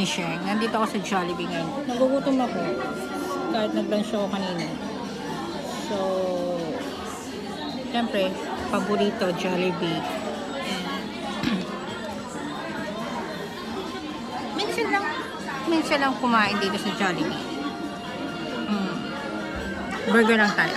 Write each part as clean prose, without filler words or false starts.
morning, Sheng. Nandito ako sa Jollibee ngayon. Nagugutom ako. Kahit nag-lunch ako kanina. So, siyempre, paborito, Jollibee. Minsan lang kumain dito sa Jollibee. Burger lang tayo.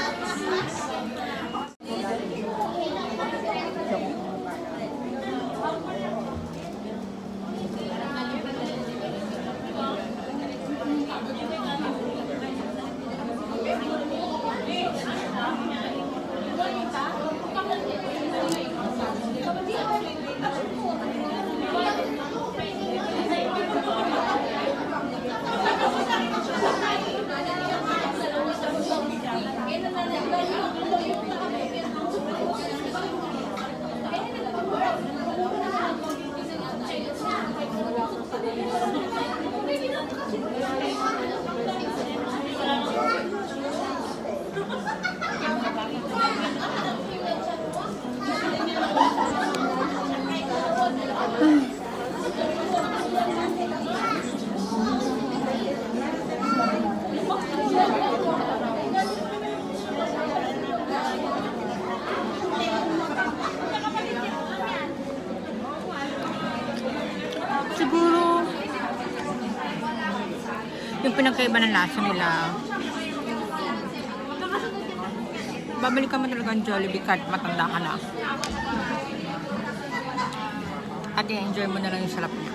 Siguro yung pinagkaiba ng lasa nila, babalik ka mo talaga ang Jollibee kahit matanda ka na at i-enjoy mo na lang yung sarap niya.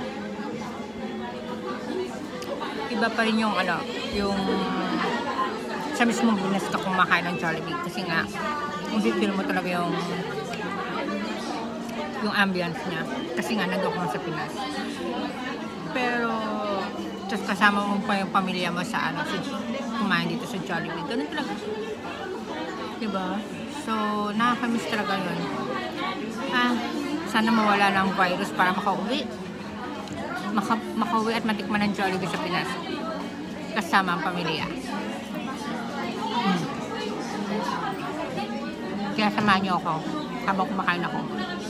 Iba pa rin yung yung sa mismong business ka kumakain ng Jollibee kasi nga feel mo talaga yung ambience niya kasi nga nandun ko sa Pinas. Pero tapos kasama mo pa yung pamilya mo sa kumain dito sa Jollibee. Ganun talaga. Diba? So, nakakamiss talaga yun. Sana mawala ng virus para makauwi. Makauwi at matikman ng Jollibee sa Pinas. Kasama ang pamilya. Kaya samahan niyo ako habang kumakain ako.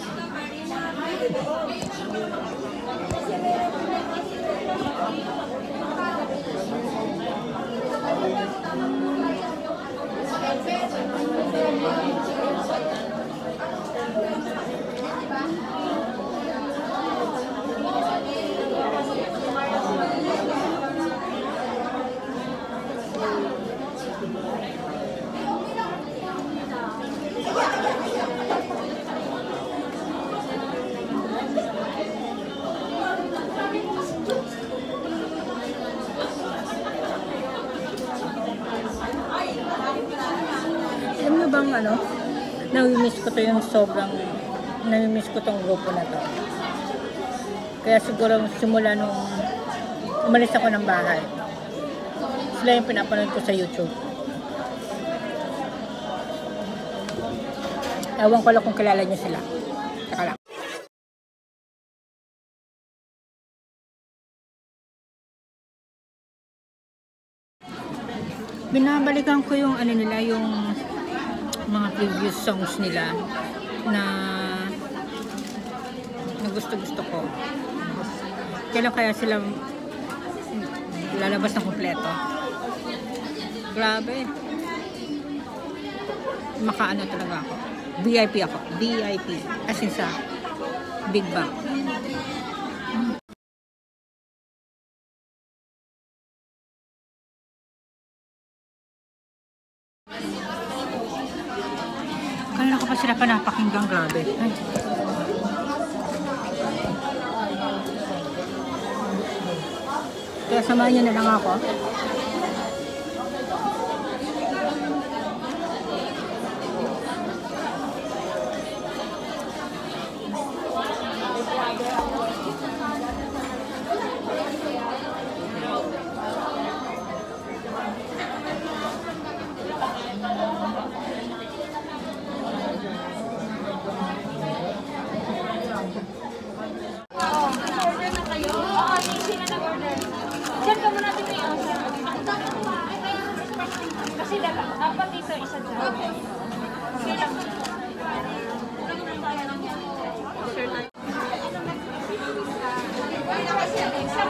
Bang nami-miss ko to yung nami-miss ko tong grupo na to. Kaya siguro simula nung umalis ako ng bahay, sila yung pinapanood ko sa YouTube. Ewan ko lang kung kilala niyo sila. Saka lang. Binabalikan ko yung nila, yung mga previous songs nila na gusto ko. Kailan kaya sila lalabas ng kompleto? Grabe. Makaano talaga ako. VIP ako. VIP. As in sa Big Bang. Kaya ko pa sila napakinggang, grabe. Ay. Kaya samahan niyo na lang ako. Kasi dapat dito isa dyan. Kasi lang. Sure tayo.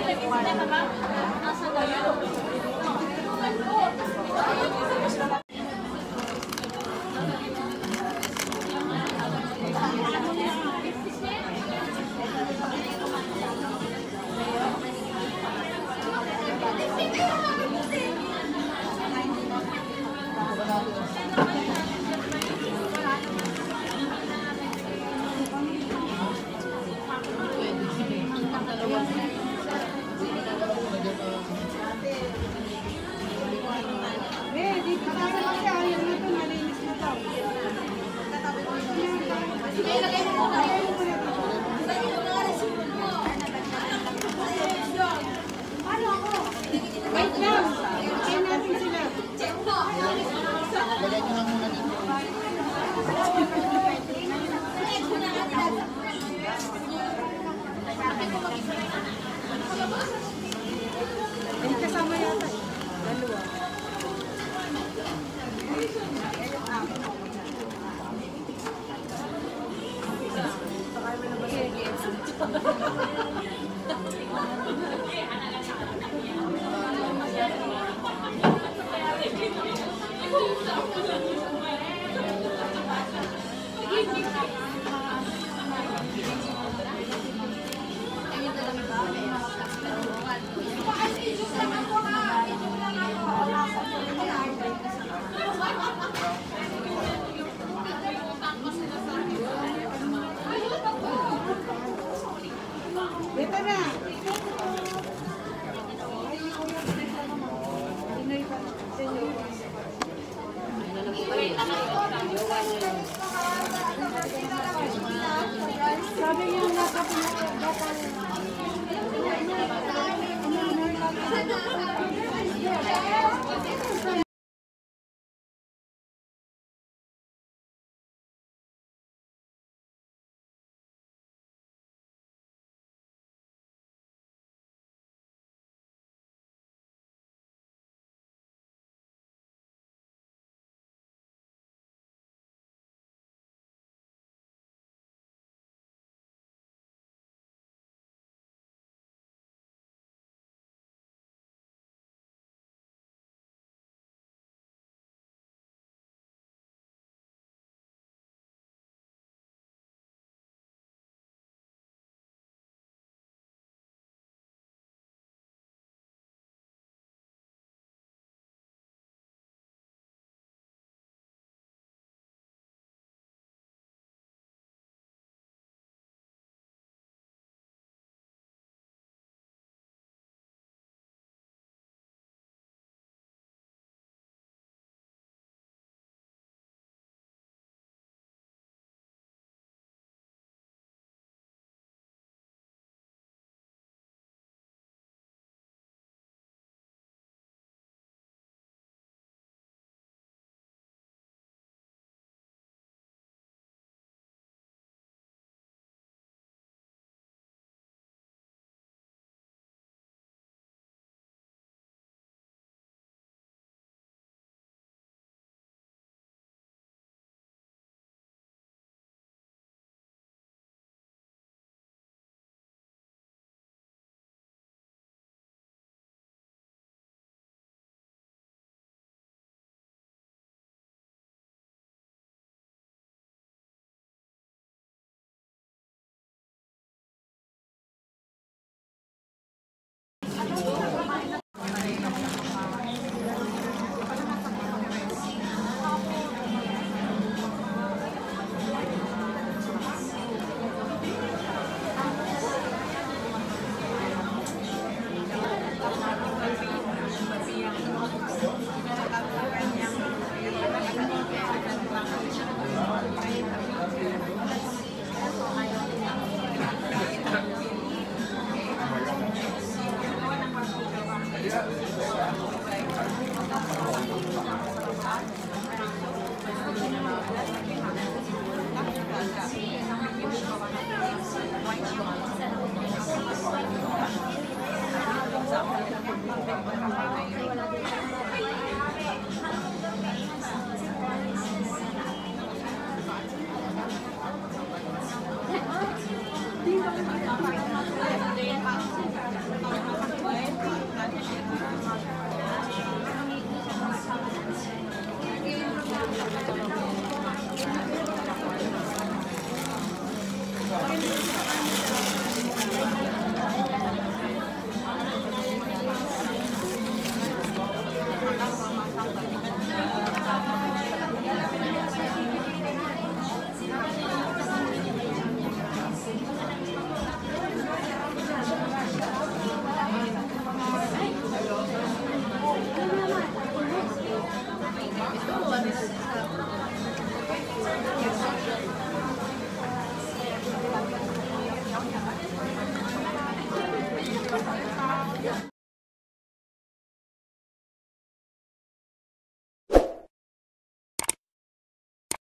White